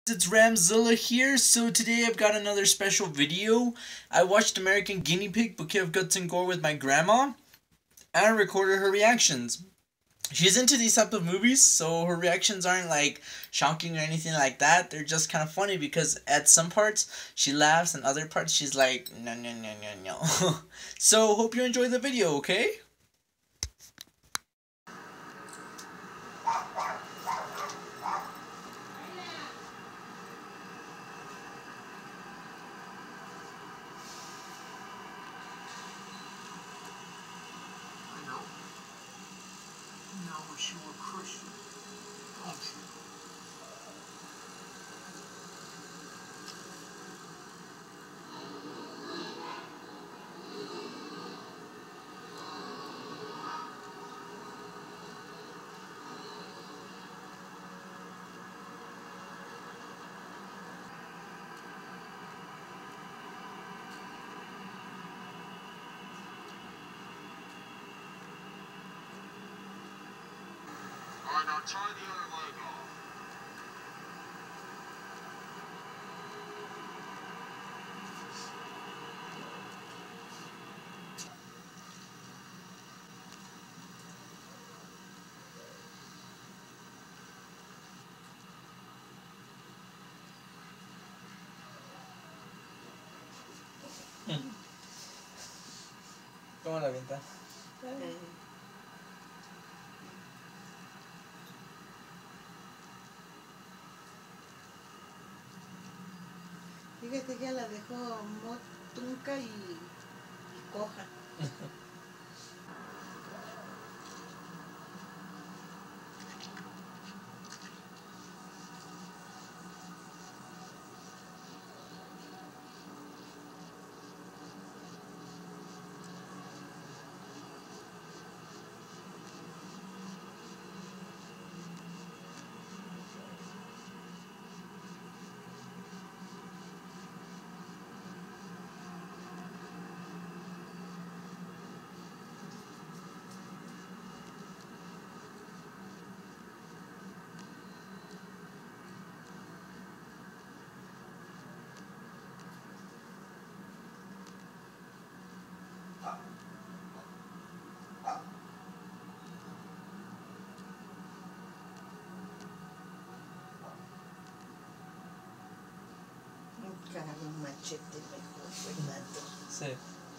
it's Ramzilla here. So today I've got another special video. I watched American Guinea Pig Bouquet of Guts and Gore with my grandma, and I recorded her reactions. She's into these type of movies, so her reactions aren't like shocking or anything like that. They're just kind of funny because at some parts she laughs and other parts she's like, no, no, no, no, no. So hope you enjoy the video, okay? I wish you were Christian, don't you? All right, now tie the other leg off. ¿Cómo la avienta? Fíjate que la dejó trunca y coja. Carga un machete mejor, Fernando. Sí.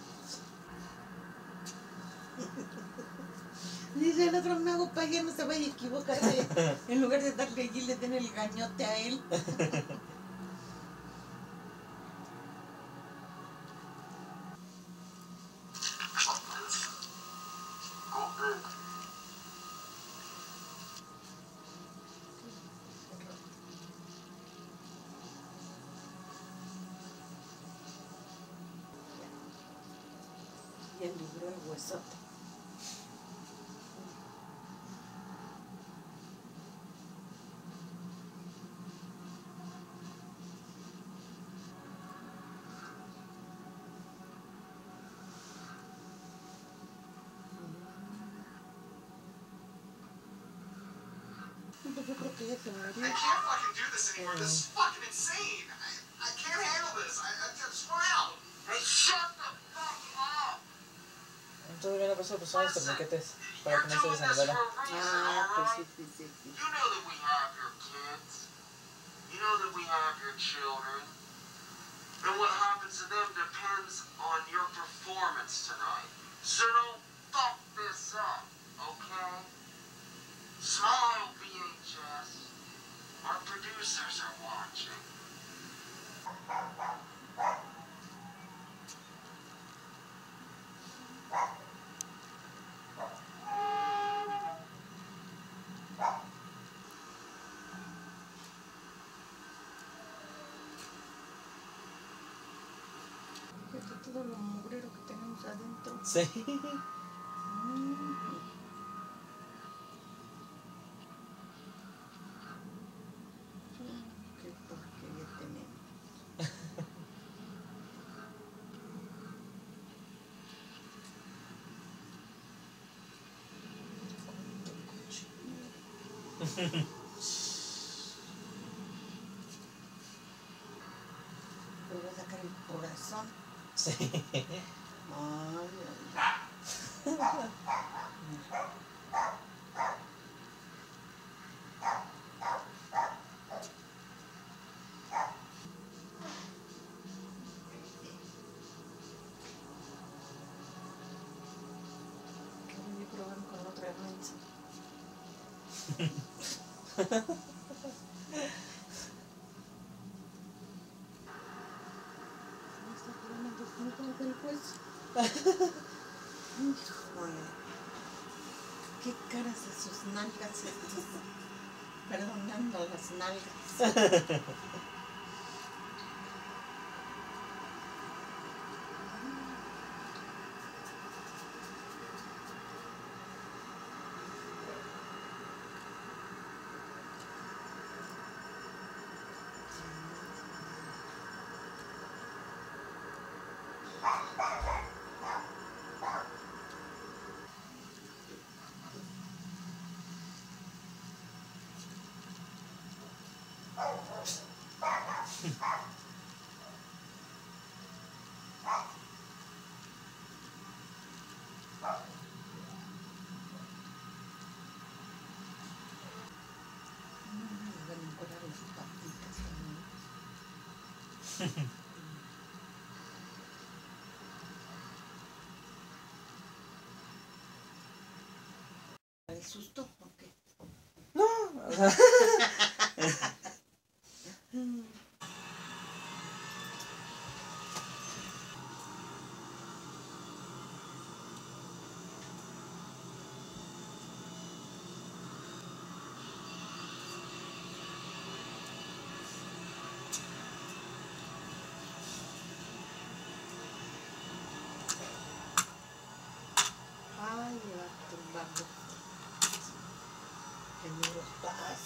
Dice el otro, me hago para allá, no se vaya a equivocar. En lugar de darle allí, le den el gañote a él. Y el libro el huesote. Pues yo creo que ya se murió. I can't fucking do this anymore. This is fucking insane. I can't handle this. I just wow. Hey, shut the fuck up. Todavía no pasó, pues son los torniquetes para que no se desanudara. Ah, pues sí. You know that we have your kids. You know that we have your children. And what happens to them depends on your performance tonight. So don't fuck this up, okay? Smile, VHS. Our producers are watching. Fíjate todo lo mugrero que tenemos adentro. Sí. Qué porquería tenemos. corazón. Sí. Ay, que voy a probar con otra mensa. No como que el juez. Híjole. Qué caras de sus nalgas estos. Perdonando las nalgas. Van a encorar las patitas también. ¿El susto o qué? No, o sea, Ay, me va tumbando. Que no los pasa.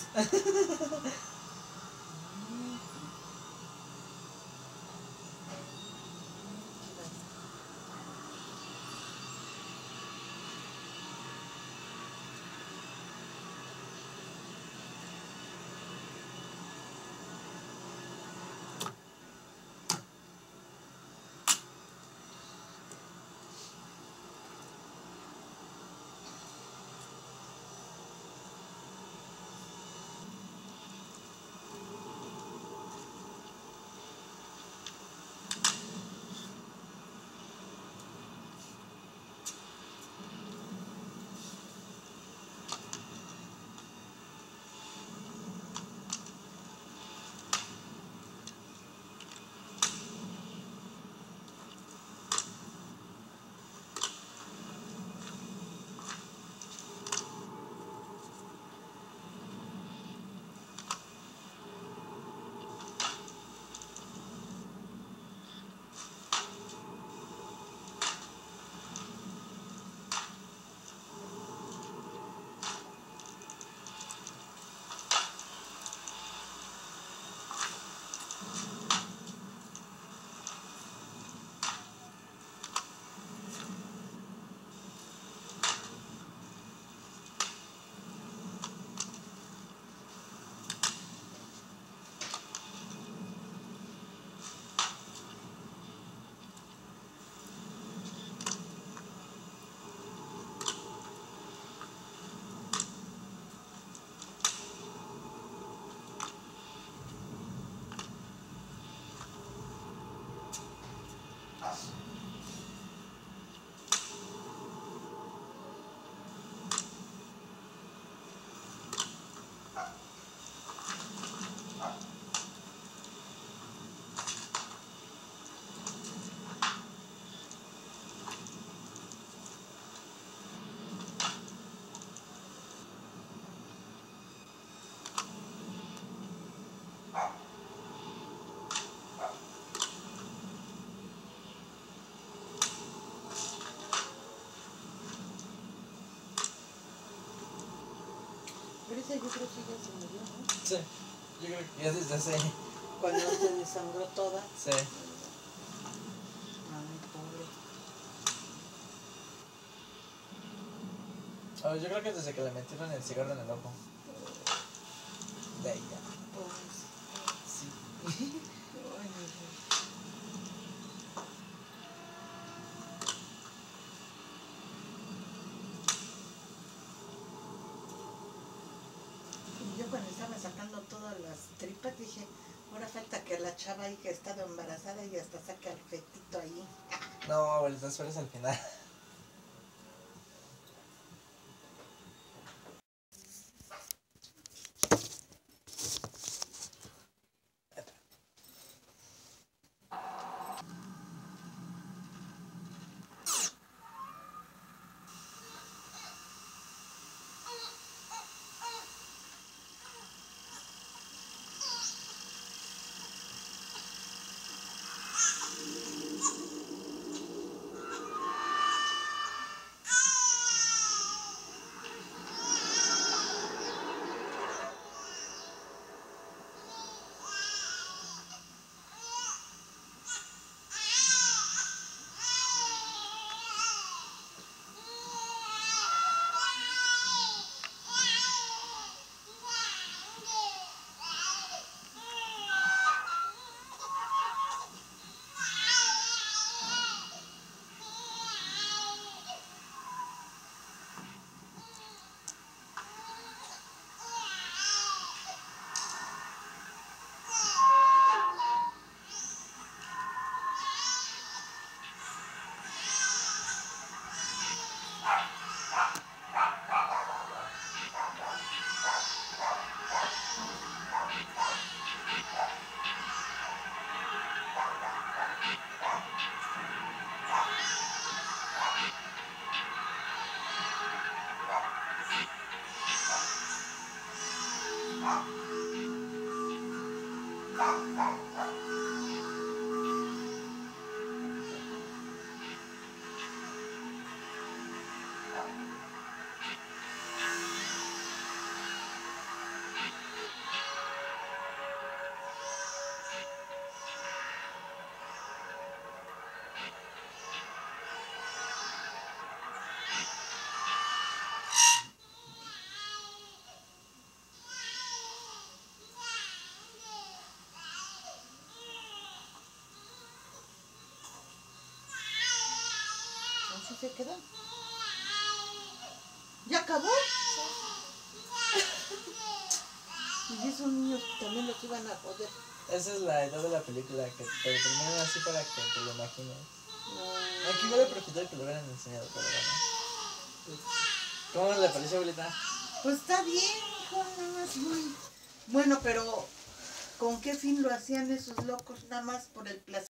Pero esa yo creo que ya se murió, ¿no? sí, yo creo que ya desde hace. Cuando se desangró toda. Sí. Ay, pobre. Oh, yo creo que desde que le metieron el cigarro en el ojo. De ahí ya. Pues, Sí. ay, mi Dios. las tripas, dije, ahora falta que la chava ahí que ha estado embarazada y hasta saque al fetito ahí. No, abuelita, esperes al final. Así se quedó. ¿Ya acabó? Y esos niños también los iban a joder. Esa es la edad de la película, que te lo terminan así para que te lo imagines. No. Aquí hubiera preferido que lo hubieran enseñado, pero bueno. ¿Cómo le pareció, abuelita? Pues está bien, hijo, nada más muy... Bueno, pero ¿con qué fin lo hacían esos locos? Nada más por el placer.